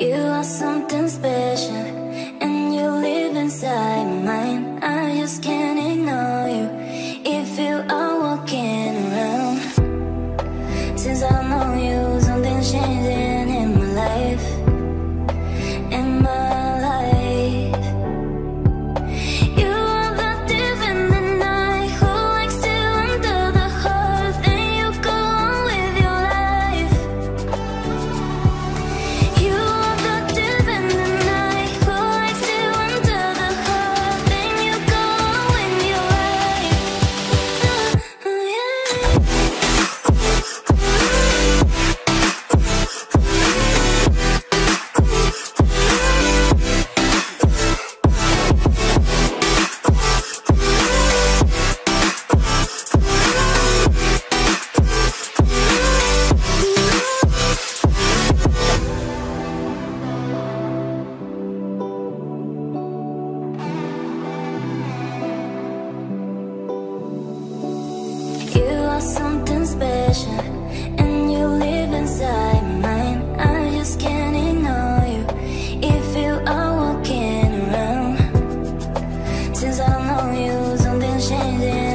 You are something special, and you live inside my mind. I just can't ignore you if you are walking around. Since I know you, something's changing in my life. In my life, you are the thief in the night who likes to enter the heart. Then you go on with your life. You are the thief in the night who likes to enter the heart. Then you go on with your life. You are something special, and you live inside my mind. I just can't ignore you if you are walking around. Since I know you, something's changing